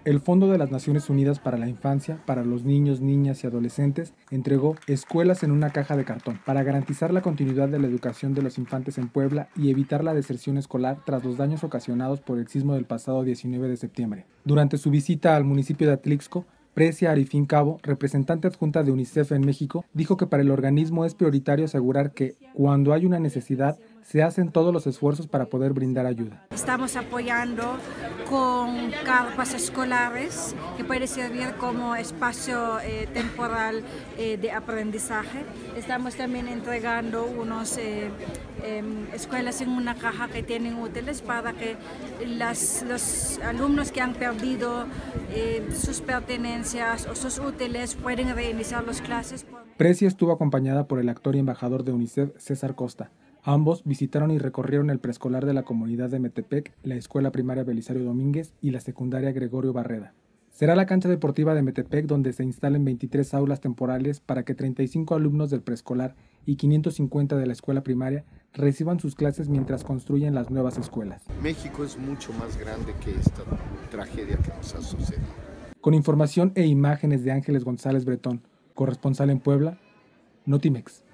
El Fondo de las Naciones Unidas para la Infancia, para los niños, niñas y adolescentes, entregó escuelas en una caja de cartón para garantizar la continuidad de la educación de los infantes en Puebla y evitar la deserción escolar tras los daños ocasionados por el sismo del pasado 19 de septiembre. Durante su visita al municipio de Atlixco, Precia Arifín Cabo, representante adjunta de UNICEF en México, dijo que para el organismo es prioritario asegurar que, cuando hay una necesidad, se hacen todos los esfuerzos para poder brindar ayuda. Estamos apoyando con carpas escolares que puede servir como espacio temporal de aprendizaje. Estamos también entregando unas escuelas en una caja que tienen útiles para que los alumnos que han perdido sus pertenencias o sus útiles pueden reiniciar las clases. Precia estuvo acompañada por el actor y embajador de UNICEF, César Costa. Ambos visitaron y recorrieron el preescolar de la comunidad de Metepec, la escuela primaria Belisario Domínguez y la secundaria Gregorio Barreda. Será la cancha deportiva de Metepec donde se instalen 23 aulas temporales para que 35 alumnos del preescolar y 550 de la escuela primaria reciban sus clases mientras construyen las nuevas escuelas. México es mucho más grande que esta tragedia que nos ha sucedido. Con información e imágenes de Ángeles González Bretón, corresponsal en Puebla, Notimex.